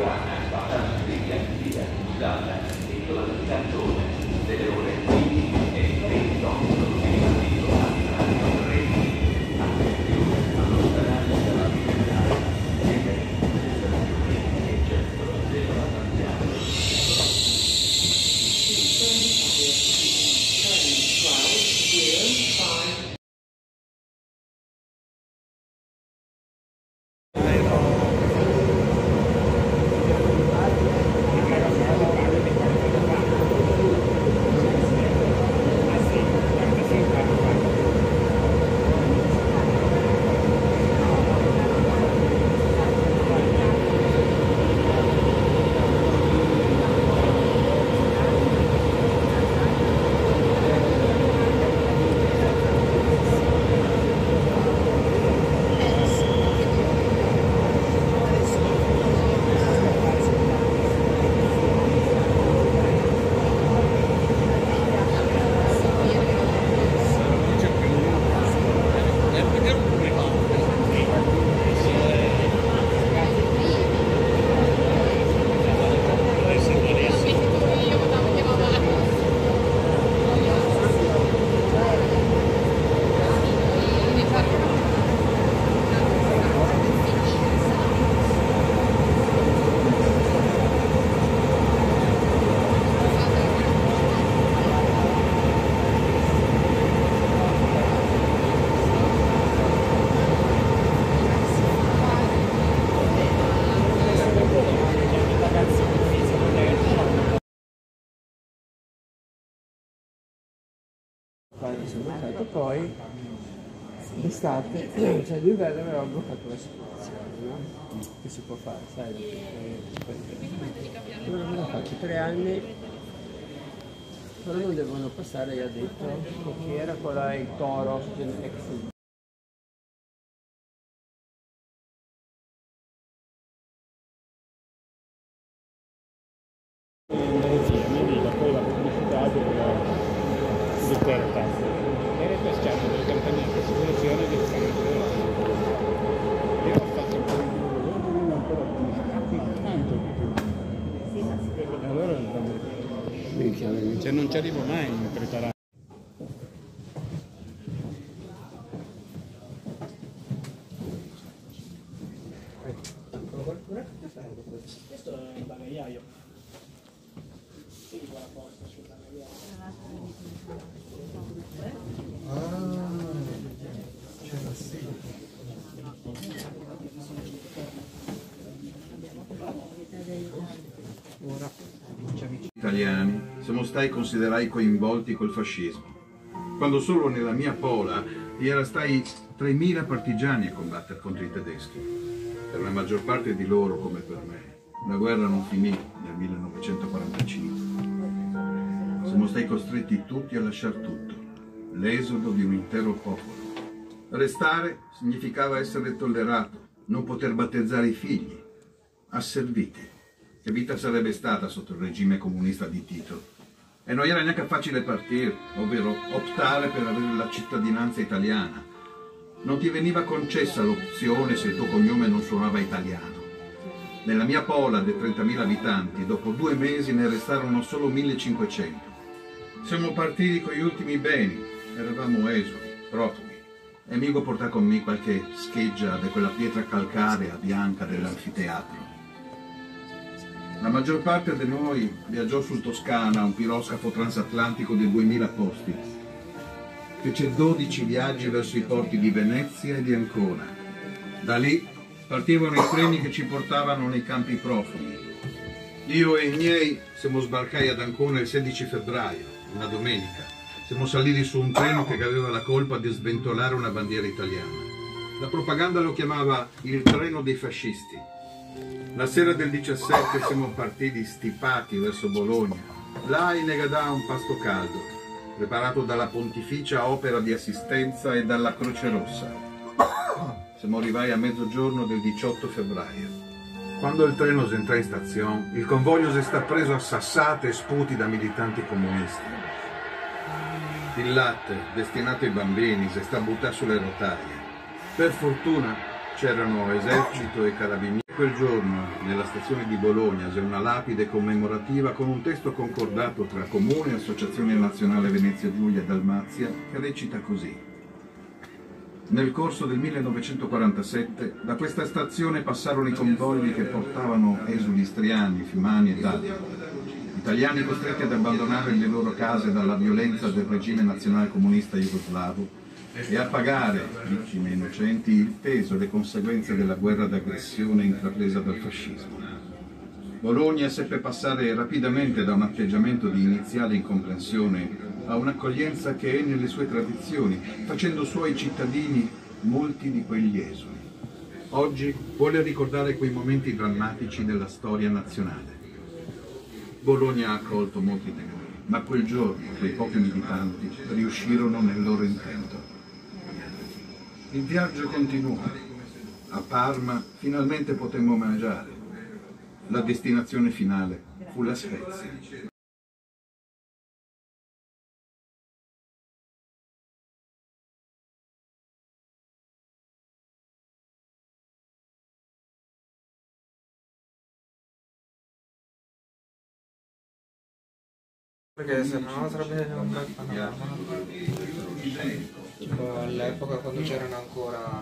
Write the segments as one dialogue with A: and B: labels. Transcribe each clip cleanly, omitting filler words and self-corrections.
A: Poi d'estate, cioè d'inverno aveva bloccato la situazione, no? Che si può fare, sai? Allora abbiamo fatto 3 anni, però non devono passare, gli ha detto, che era quella il Toro ex.
B: Cioè non ci arrivo mai in preparare.
C: Questo è un bagagliaio. Sì, quella posta sul bagagliaio.
D: C'era sì.
E: Italiani siamo stati considerati coinvolti col fascismo, quando solo nella mia pola vi era stati 3.000 partigiani a combattere contro i tedeschi. Per la maggior parte di loro, come per me, la guerra non finì nel 1945. Siamo stati costretti tutti a lasciare tutto, l'esodo di un intero popolo. Restare significava essere tollerato, non poter battezzare i figli, asserviti. Che vita sarebbe stata sotto il regime comunista di Tito? E non era neanche facile partire, ovvero optare per avere la cittadinanza italiana. Non ti veniva concessa l'opzione se il tuo cognome non suonava italiano. Nella mia pola dei 30.000 abitanti, dopo 2 mesi ne restarono solo 1.500. Siamo partiti con gli ultimi beni, eravamo esuli, profughi. E Migo portò con me qualche scheggia di quella pietra calcarea bianca dell'anfiteatro. La maggior parte di noi viaggiò sul Toscana, un piroscafo transatlantico di 2000 posti. Fece 12 viaggi verso i porti di Venezia e di Ancona. Da lì partivano i treni che ci portavano nei campi profughi. Io e i miei siamo sbarcati ad Ancona il 16 febbraio, una domenica. Siamo saliti su un treno che aveva la colpa di sventolare una bandiera italiana. La propaganda lo chiamava il treno dei fascisti. La sera del 17 siamo partiti stipati verso Bologna. Là in Negadà un pasto caldo, preparato dalla Pontificia Opera di Assistenza e dalla Croce Rossa. Siamo arrivati a mezzogiorno del 18 febbraio. Quando il treno si entrò in stazione, il convoglio si sta preso a sassate e sputi da militanti comunisti. Il latte, destinato ai bambini, si sta buttando sulle rotaie. Per fortuna c'erano esercito e carabinieri Quel giorno, nella stazione di Bologna, c'è una lapide commemorativa con un testo concordato tra Comune e Associazione Nazionale Venezia Giulia e Dalmazia che recita così. Nel corso del 1947 da questa stazione passarono i convogli che portavano esuli istriani, fiumani ed altri. Italiani costretti ad abbandonare le loro case dalla violenza del regime nazionale comunista jugoslavo e a pagare, vittime innocenti, il peso e le conseguenze della guerra d'aggressione intrapresa dal fascismo. Bologna seppe passare rapidamente da un atteggiamento di iniziale incomprensione a un'accoglienza che è nelle sue tradizioni, facendo suoi cittadini molti di quegli esuli. Oggi vuole ricordare quei momenti drammatici della storia nazionale. Bologna ha accolto molti di noi, ma quel giorno quei pochi militanti riuscirono nel loro intento. Il viaggio continuò. A Parma finalmente potemmo mangiare. La destinazione finale fu la Svezia.
F: Perché se no sarebbe un bel panorama. Tipo all'epoca quando c'erano ancora...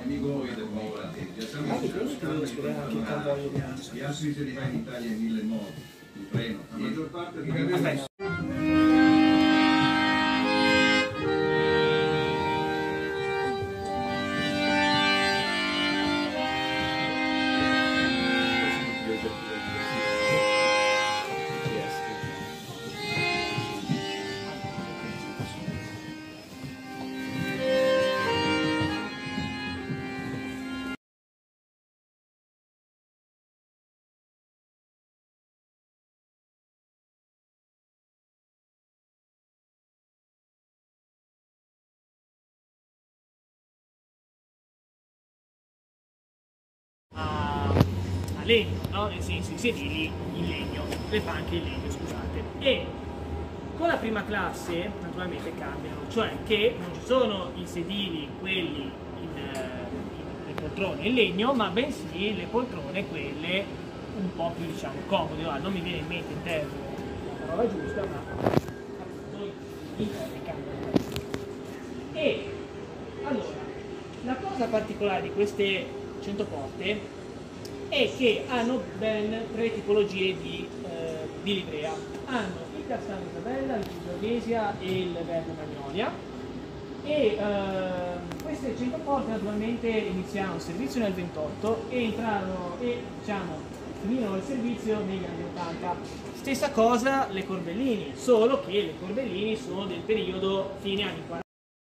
C: a legno, no? Nel senso i sedili in legno, le panche in legno, scusate. E con la prima classe naturalmente cambiano, cioè che non ci sono i sedili, quelli le poltrone in legno, ma bensì le poltrone quelle un po' più diciamo comode. Non mi viene in mente in termini la parola giusta, ma i cambiano. E allora, la cosa particolare di queste 100 porte è che hanno ben 3 tipologie di livrea. Hanno il Castano Isabella, il Georgesia e il Verde Magnolia. E queste 100 porte naturalmente iniziarono il servizio nel 28 e entrarono e diciamo finirono il servizio negli anni 80. Stessa cosa le Corbellini, solo che le Corbellini sono del periodo fine anni 40.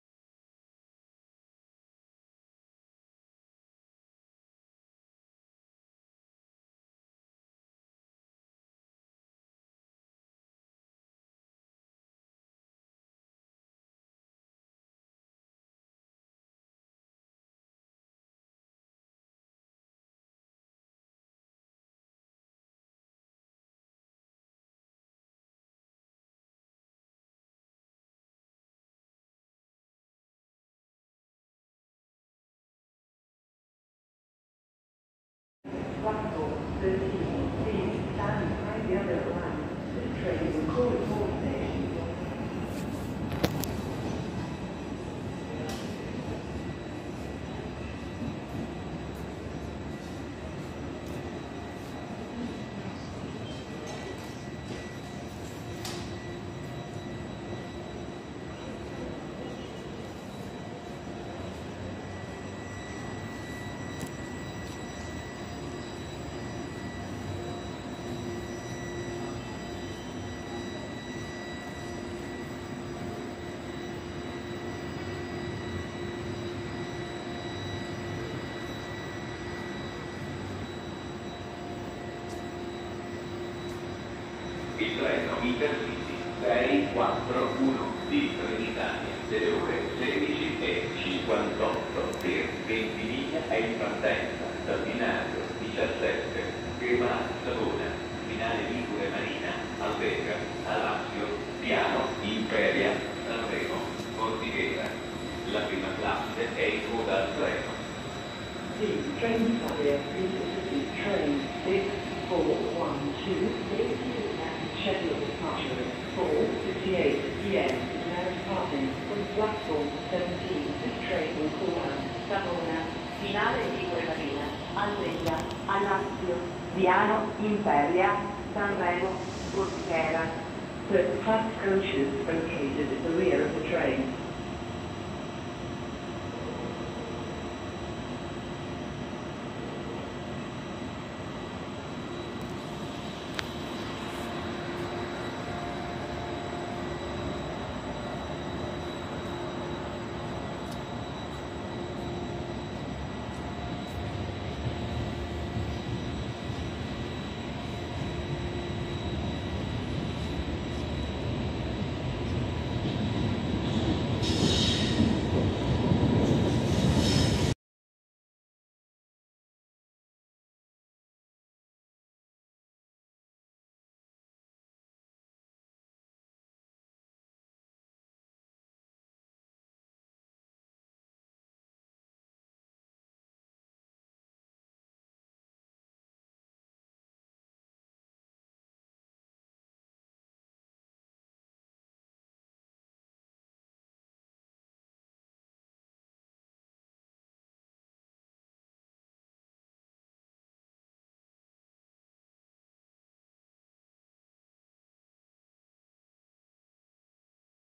G: Il treno Intercity 641 di Trenitalia delle ore 16:58 per Ventimiglia è in partenza dal binario 17 Crema Savona, finale Ligure Marina, Alberga, Alassio, Piano, Imperia, Sanremo, Bordighera. La prima classe è in coda al treno.
H: The train Italia Intercity train Imperia, Sanremo, Bordighera. 35 coaches are located at the rear of the train.